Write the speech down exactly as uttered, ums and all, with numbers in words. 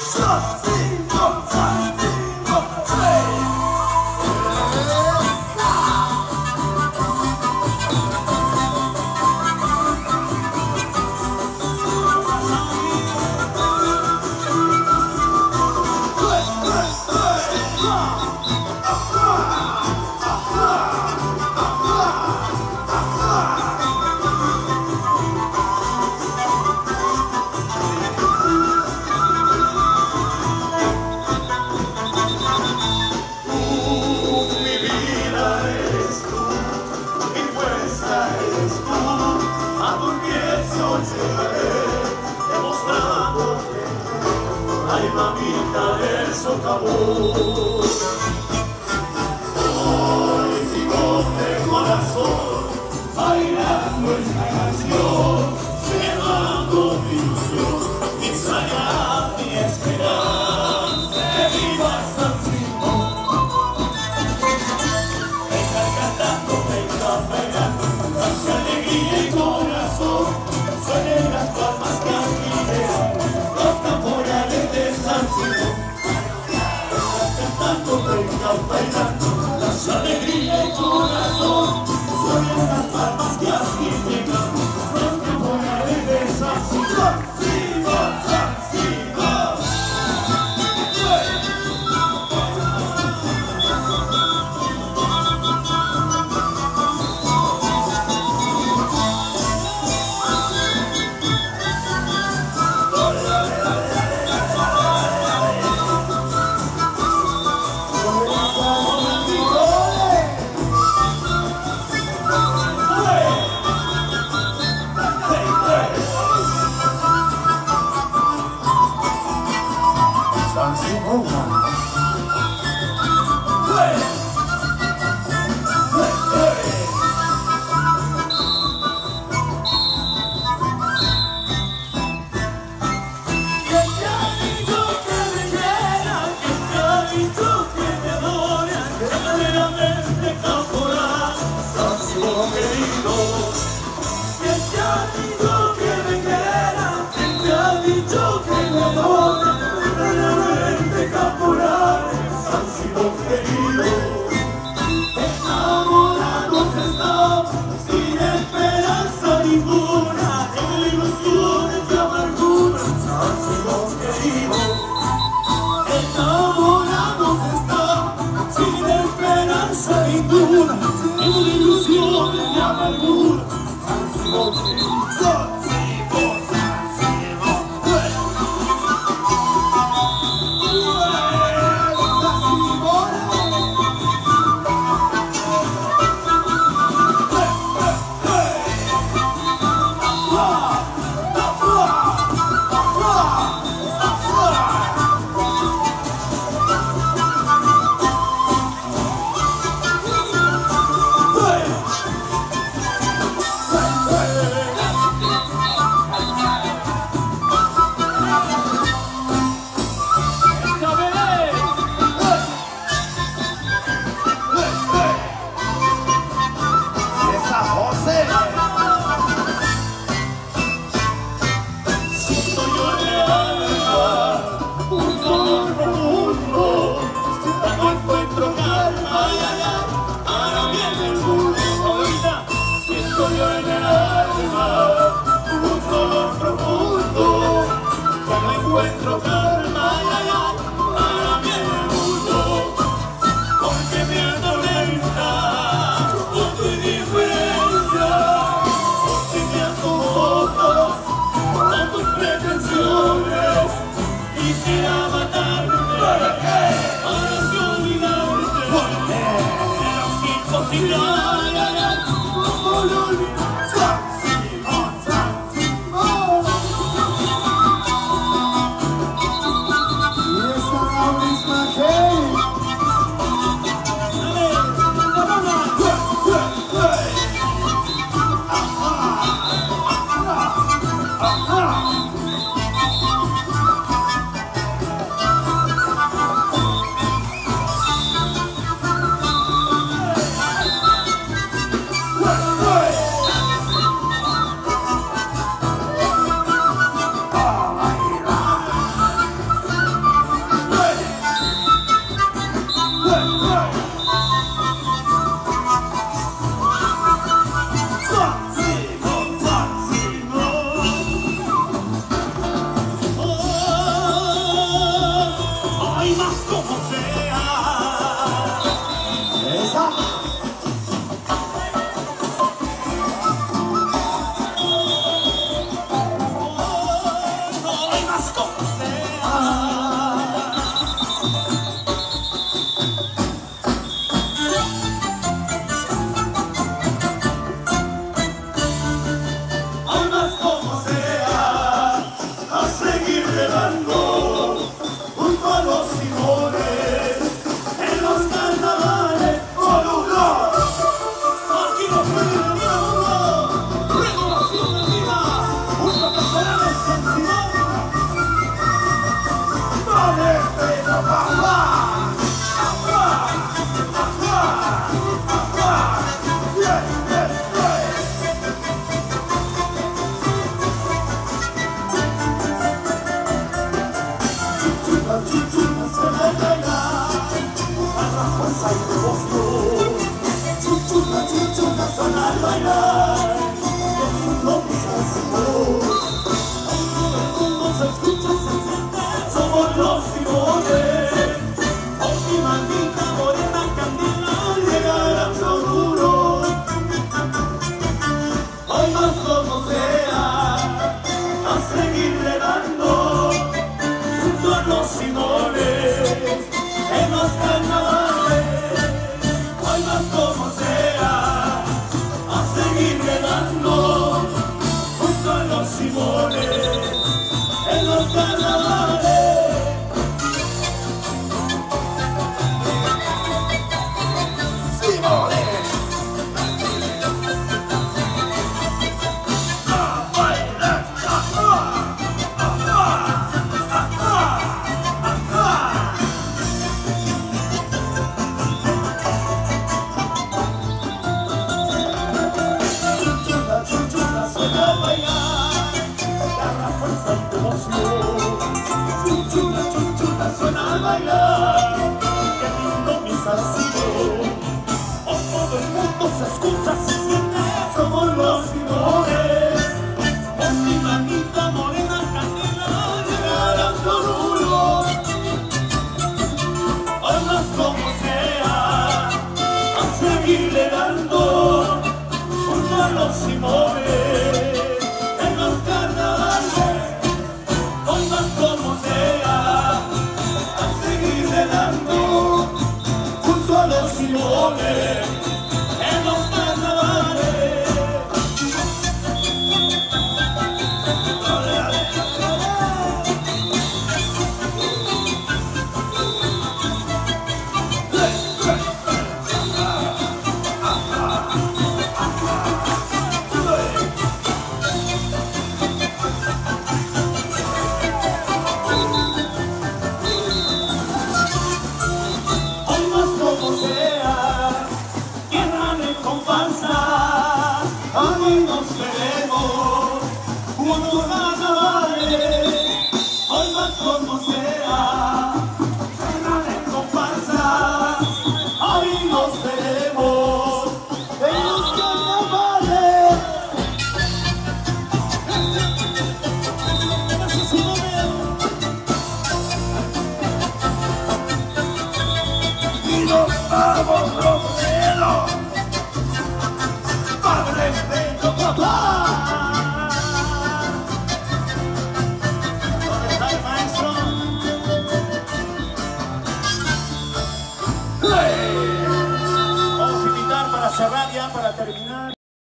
Ay, mamita del socavón, hoy sigo de corazón, bailando esta canción, llevando mi ilusión, mi saga, mi esperanza, que viva San Simón. Venga cantando, venga bailando, hacia alegría y corazón, suenen las palmas que agiten los tamborales de San Simón. Cantando, venga bailando, las alegría y corazón, suenan las palmas que agiten los tamborales de San Simón. Simón, San Simón. San Simón. Encuentro calma, ay, ay, ay, para mí en el mundo, porque me atormenta con tu indiferencia, porque me acomodó con tus pretensiones, quisiera matarte, para así olvidarte, pero es imposible, ay, ay, ay, ¿cómo lo olvidas? sensación al bailar. Qué lindo sensación. Todo el mundo se escucha, se siente. Somos los Simones. Hoy mi maldita morena candela llegará a lo duro. Hoy más como sea, a seguirle dando junto a los Simones en los carnavales. Hoy más como sea, a seguirle dando junto a los Simones en los carnavales. Simones. Chuchula, chuchula, suena al bailar. Qué lindo mi zarcillo. Oh, todo el mundo se escucha, se siente. Somos los Simones. Con mi manita morena candela llegará a Oruro. Hoy más como sea, a seguirle dando junto a los Simones en los carnavales. Hoy más como sea, a seguirle dando junto a los Simones en los carnavales. Hoy nos veremos juntos carnavales. Hoy más como sea, en comparsa. Hoy nos veremos en los carnavales. Y nos vamos, Romero. ¡Padre de papá! ¿Dónde está el maestro? Vamos a invitar para cerrar ya, para terminar.